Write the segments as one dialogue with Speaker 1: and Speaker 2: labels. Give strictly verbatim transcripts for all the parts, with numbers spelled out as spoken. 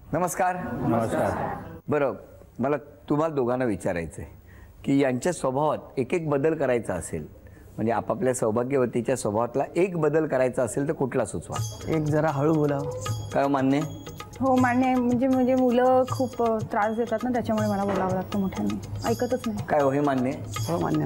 Speaker 1: नमस्कार.
Speaker 2: नमस्कार.
Speaker 1: बरं, मला तुम्हाला दोघांना विचारायचं आहे की यांच्या स्वभावात एक एक बदल करायचा असेल, म्हणजे आपापल्या सौभाग्यवतीच्या स्वभावातला एक बदल करायचा असेल तर कुठला सुचवा?
Speaker 2: एक जरा हळू बोलावं.
Speaker 1: काय मान्य?
Speaker 3: हो मान्य आहे. म्हणजे म्हणजे मुलं खूप त्रास देतात ना, त्याच्यामुळे मला बोलावं लागतं मोठ्यांनी, ऐकतच नाही.
Speaker 1: काय हो, हे मान्य?
Speaker 2: हो मान्य.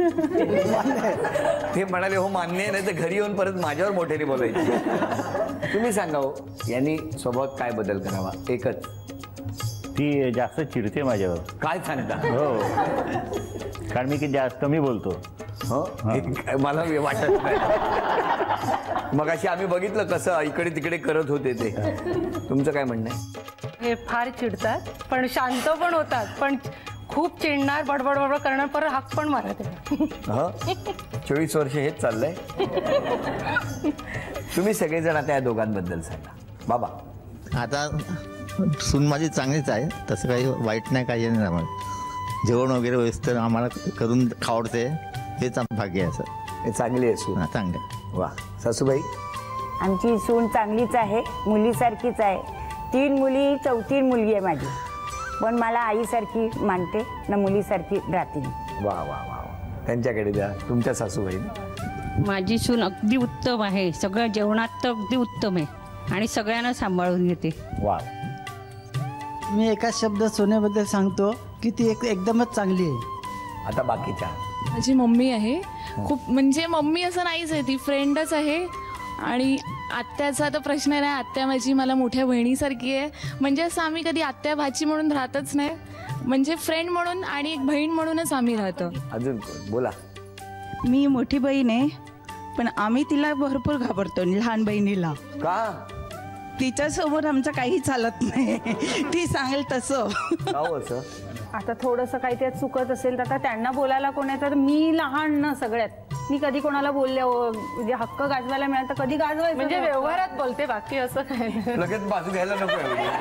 Speaker 1: ते म्हणाले हो मान्य, नाही तर घरी येऊन परत माझ्यावर मोठ्याने बोलायचे. तुम्ही सांगा हो, यांनी स्वभावात काय बदल करावा? एकच.
Speaker 4: ती जास्त चिडते माझ्यावर.
Speaker 1: काय सांगता?
Speaker 4: हो, कारण मी की जास्त कमी बोलतो.
Speaker 1: हो, मला वाटत नाही. मग अशी आम्ही बघितलं कसं इकडे तिकडे करत होते ते. तुमचं काय म्हणणं आहे?
Speaker 5: हे फार चिडतात पण शांत पण होतात, पण खूप चिडणार, बडबड बडबड करणार, परत हाक पण मारत.
Speaker 1: चोवीस वर्ष हेच चाललंय. तुम्ही सगळेजण आता या दोघांबद्दल सांगा. बाबा.
Speaker 6: आता सून माझी चांगलीच आहे, तसं काही वाईट नाही, काही नाही. आम्हाला जेवण वगैरे व्यवस्थित आम्हाला करून खावडते, हेच आम भाग्य आहे. सर
Speaker 1: हे चांगली आहे सून.
Speaker 6: हां, चांगलं.
Speaker 1: वा. सासूबाई.
Speaker 7: आमची सून चांगलीच आहे, मुलीसारखीच आहे. तीन मुली, चौथी मुलगी आहे माझी, पण मला आईसारखी मानते ना, मुलीसारखी राहते.
Speaker 1: वा वा वा. त्यांच्याकडे द्या. तुमच्या सासूबाई.
Speaker 8: माझी सून अगदी उत्तम आहे, सगळं जेवणात तर अगदी उत्तम आहे आणि सगळ्यांना सांभाळून घेते.
Speaker 1: वा.
Speaker 2: मी एका शब्द सोन्याबद्दल सांगतो की ती एक एकदमच चांगली आहे.
Speaker 1: आता बाकीच्या.
Speaker 9: माझी मम्मी आहे, खूप म्हणजे मम्मी असं नाहीच आहे, ती फ्रेंडच आहे. आणि आत्याचा तर प्रश्न नाही, आत्या माझी मला मोठ्या बहिणीसारखी आहे. म्हणजे असं आम्ही कधी आत्या भाची म्हणून राहतच नाही, म्हणजे फ्रेंड म्हणून आणि एक बहीण म्हणूनच आम्ही राहतो.
Speaker 1: अजून बोला.
Speaker 10: मी मोठी बहीण आहे, पण आम्ही तिला भरपूर घाबरतो, लहान बहिणीला.
Speaker 1: का?
Speaker 10: तिच्यासमोर आमचं काही चालत नाही, ती सांगेल तसं.
Speaker 3: आता थोडंसं काही त्यात चुकत असेल तर आता त्यांना बोलायला कोण आहे, तर मी लहान ना सगळ्यात, मी कधी कोणाला बोलले म्हणजे हक्क गाजवायला मिळाला तर कधी गाजवायचं.
Speaker 5: म्हणजे व्यवहारात बोलते, बाकी असं काय.
Speaker 1: लगेच बाजू घ्यायला नको.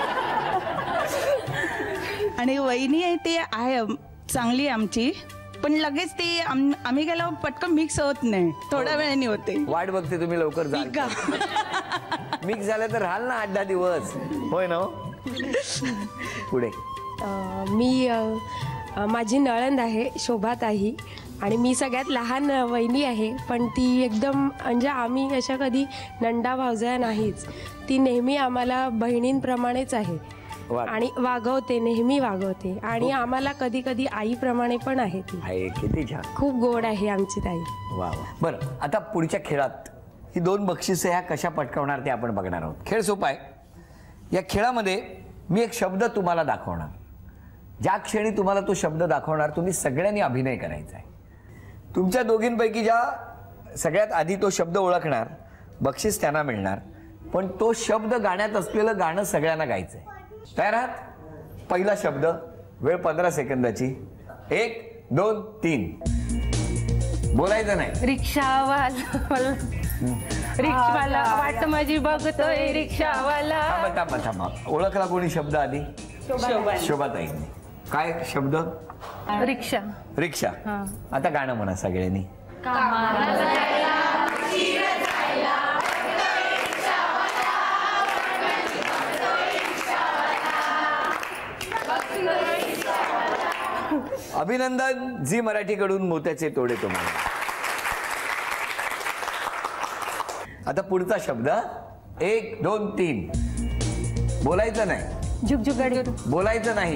Speaker 10: आणि वहिनी आहे ती आहे चांगली आमची, पण लगेच ती आम्ही गेल्यावर पटकन मिक्स होत नाही, थोड्या वेळाने होते.
Speaker 1: वाट बघते तुम्ही लवकर जा. मिक्स झालं तर राहाल ना आठ दहा दिवस, होय ना? पुढे.
Speaker 11: मी माझी नळंद आहे शोभाताई, आणि मी सगळ्यात लहान वहिनी आहे, पण ती एकदम म्हणजे आम्ही अशा कधी नंदा भावजया नाहीच. ती नेहमी आम्हाला बहिणींप्रमाणेच आहे आणि वागवते, नेहमी वागवते, आणि आम्हाला कधी कधी आईप्रमाणे पण आहे. ती
Speaker 1: आहे. किती छान.
Speaker 11: खूप गोड आहे आमची ताई.
Speaker 1: वा वा. बरं, आता पुढच्या खेळात ही दोन बक्षिसं ह्या कशा पटकावणार ते आपण बघणार आहोत. खेळ सोपा आहे. या खेळामध्ये मी एक शब्द तुम्हाला दाखवणार. ज्या क्षणी तुम्हाला तो शब्द दाखवणार तुम्ही सगळ्यांनी अभिनय करायचा आहे. तुमच्या दोघींपैकी ज्या सगळ्यात आधी तो शब्द ओळखणार बक्षीस त्यांना मिळणार, पण तो शब्द गाण्यात असलेलं गाणं सगळ्यांना गायचं आहे. तयार आहात? पहिला शब्द, वेळ पंधरा सेकंदाची. एक दोन तीन. बोलायचं नाही.
Speaker 5: रिक्षावाला, रिक्षावाला वाट माझी बघतोय रिक्षावाला.
Speaker 1: थांबा थांबा थांबा. ओळखला कोणी शब्द आधी? शोभाताईंनी. काय शब्द?
Speaker 5: रिक्षा.
Speaker 1: रिक्षा. आता गाणं म्हणा सगळ्यांनी. अभिनंदन. झी मराठीकडून मोत्याचे तोडे तुम्हाला. आता पुढचा शब्द. एक दोन तीन. बोलायचं नाही.
Speaker 3: झुकझुकाडी.
Speaker 1: बोलायचं नाही.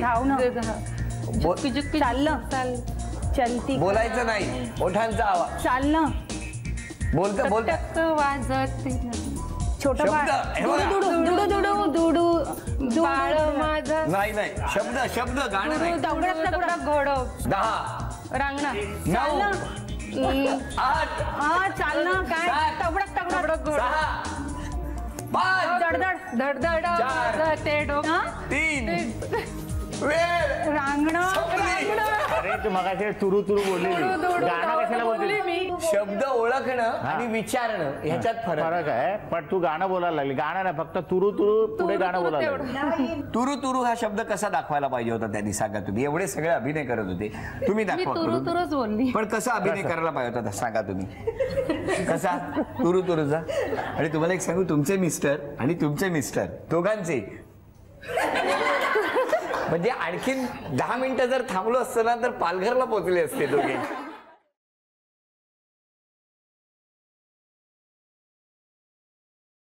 Speaker 3: चालणं. चाल चलती.
Speaker 1: बोलायचं नाही. ओठांचा आवाज.
Speaker 3: चालणं.
Speaker 1: बोलतं बोलतं
Speaker 5: वाजत.
Speaker 3: छोटं बाळ. दुडू दुडू दुडू बाळ माझं.
Speaker 1: नाही नाही. शब्द शब्द गाणं नाही.
Speaker 5: घोडो.
Speaker 1: दहा.
Speaker 5: रांगणं.
Speaker 1: नऊ. आठ.
Speaker 3: हा चालणं. काय? तबडक तबडक.
Speaker 1: सहा. पाच.
Speaker 5: धडधड धडधड.
Speaker 1: चार.
Speaker 5: ते डोकं.
Speaker 1: तीन. वेळ.
Speaker 3: रांगणं.
Speaker 4: अरे तू मगाशी तुरु तुरु बोललेली, गाणं कशाला बोलते?
Speaker 1: शब्द ओळखणं आणि विचारणं ह्याच्यात
Speaker 4: फरक आहे. पण तू गाणं बोलायला लागली. गाणं नाही, फक्त तुरु तुरु पुढे गाणं बोलायला लागली.
Speaker 1: तुरु तुरु हा शब्द कसा दाखवायला पाहिजे होता त्यांनी सांगा तुम्ही. एवढे सगळे अभिनय करत होते, तुम्ही दाखवा.
Speaker 5: बोलली
Speaker 1: पण कसा अभिनय करायला पाहिजे होता सांगा तुम्ही. कसा तुरु तुरुचा. आणि तुम्हाला एक सांगू, तुमचे मिस्टर आणि तुमचे मिस्टर दोघांचे म्हणजे आणखीन दहा मिनिटं जर थांबलो असतं ना तर पालघरला पोहोचले असते दोघे.